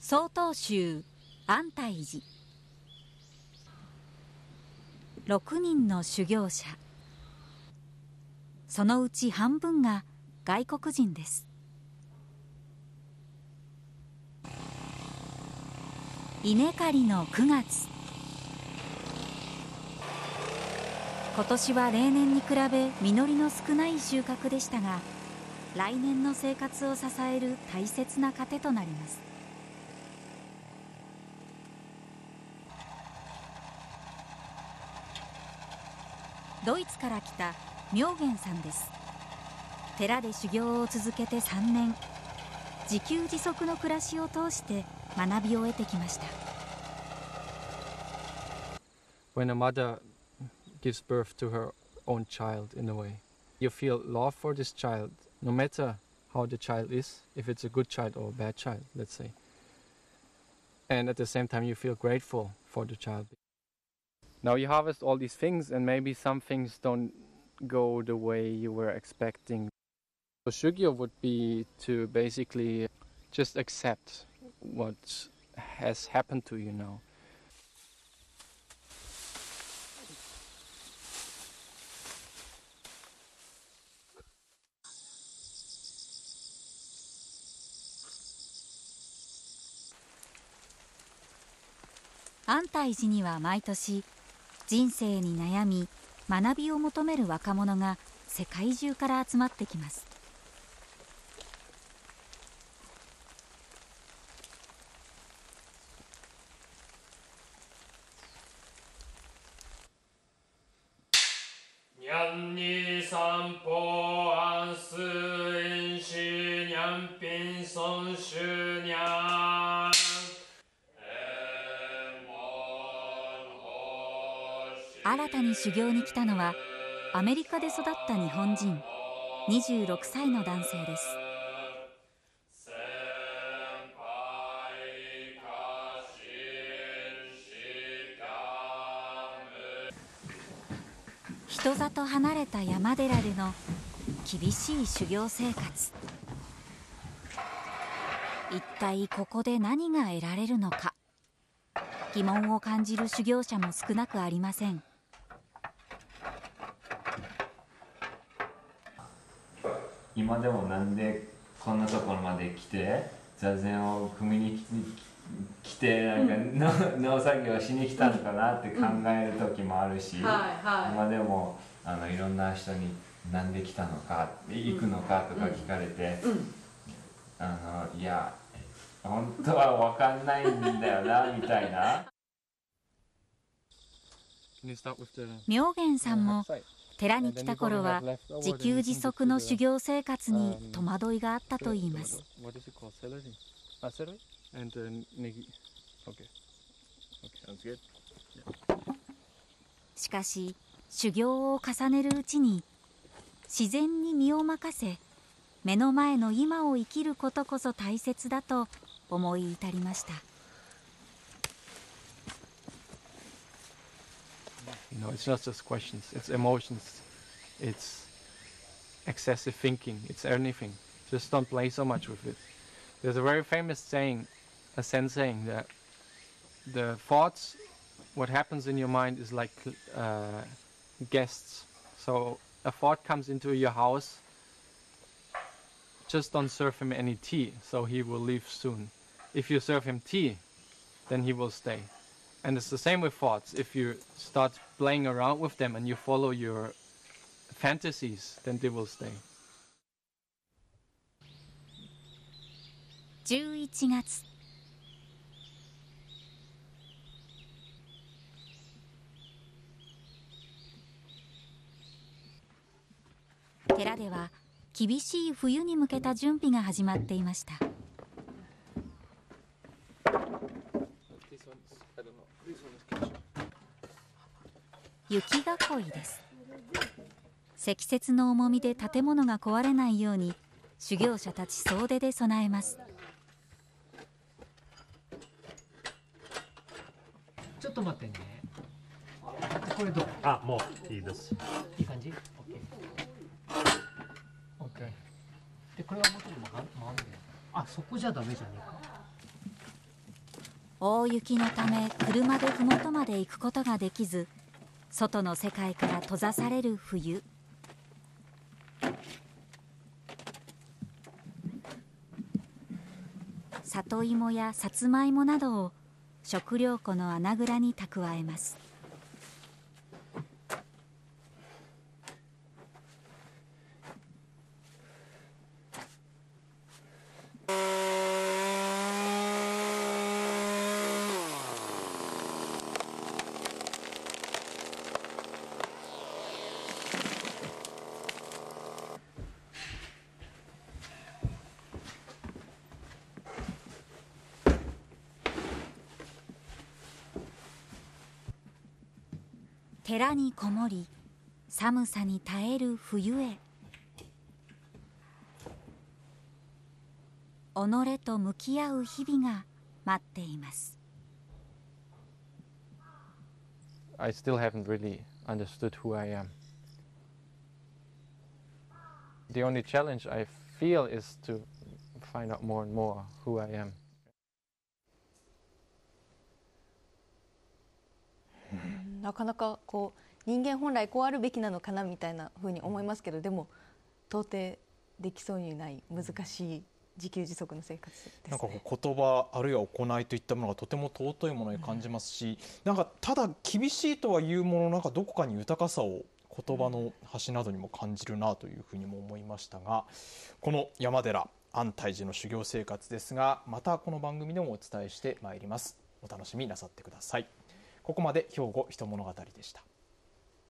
曹洞宗安泰寺。6人の修行者、そのうち半分が外国人です。稲刈りの9月、今年は例年に比べ実りの少ない収穫でしたが、来年の生活を支える大切な糧となります。ドイツから来た明元さんです。寺で修行を続けて3年、自給自足の暮らしを通して学びを得てきました。 When a mother gives birth to her own child, in a way, you feel love for this child, no matter how the child is, if it's a good child or a bad child, let's say. And at the same time you feel grateful for the child. Now you harvest all these things and maybe some things don't go the way you were expecting. So Shugyo would be to basically just accept what has happened to you now. 「安泰寺には毎年人生に悩み学びを求める若者が世界中から集まってきます。 にゃんに散歩安数遠州にゃんぴん孫州にゃん。 新たに修行に来たのはアメリカで育った日本人26歳の男性です。人里離れた山寺での厳しい修行生活、一体ここで何が得られるのか、疑問を感じる修行者も少なくありません。 今でもなんでこんなところまで来て座禅を組みに来てなんか農作業しに来たのかなって考える時もあるし、今でもいろんな人になんで来たのか行くのかとか聞かれて、いや本当は分かんないんだよなみたいな。 明元さんも寺に来た頃は自給自足の修行生活に戸惑いがあったといいます。しかし修行を重ねるうちに自然に身を任せ、目の前の今を生きることこそ大切だと思い至りました。 You know, it's not just questions, it's emotions, it's excessive thinking, it's anything. Just don't play so much with it. There's a very famous saying, a Zen saying, that the thoughts, what happens in your mind is like guests. So a thought comes into your house, just don't serve him any tea, so he will leave soon. If you serve him tea, then he will stay. And it's the same with thoughts. If you start playing around with them and you follow your fantasies, then they will stay. 11月、寺では厳しい冬に向けた準備が始まっていました。雪囲いです。積雪の重みで建物が壊れないように修行者たち総出で備えます。 ちょっと待ってね。これどう？ あ、もういいです。 いい感じ？ OK。でこれは元にも回るんだよ。あ、そこじゃダメじゃねえか。 大雪のため車で麓まで行くことができず、外の世界から閉ざされる冬。里芋やさつまいもなどを食料庫の穴蔵に蓄えます。寺にこもり寒さに耐える冬へ。己と向き合う日々が待っています。 I still haven't really understood who I am. The only challenge I feel is to find out more and more who I am. なかなかこう人間本来こうあるべきなのかなみたいなふうに思いますけど、でも到底できそうにない難しい自給自足の生活ですね。 なんかこう言葉あるいは行いといったものがとても尊いものに感じますし、なんかただ厳しいとはいうもの、なんかどこかに豊かさを言葉の端などにも感じるなというふうにも思いましたが、この山寺安泰寺の修行生活ですが、またこの番組でもお伝えしてまいります。お楽しみなさってください。ここまで兵庫ひと物語でした。